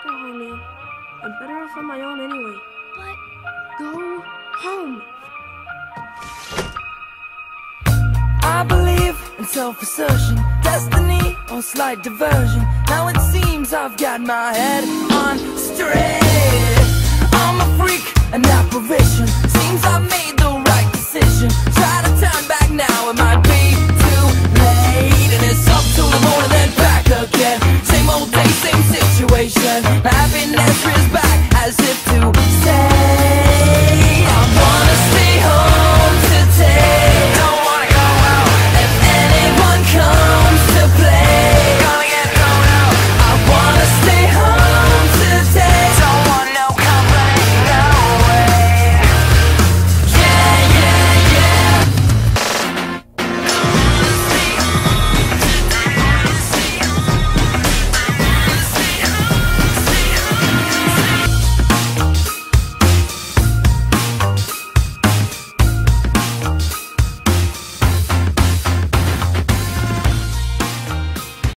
Go home, Neil. I'm better off on my own anyway. But Go home. I believe in self-assertion, destiny or slight diversion. Now it seems I've got my head on straight. I'm a freak, an apparition. Seems I've made the right decision. Try to turn back now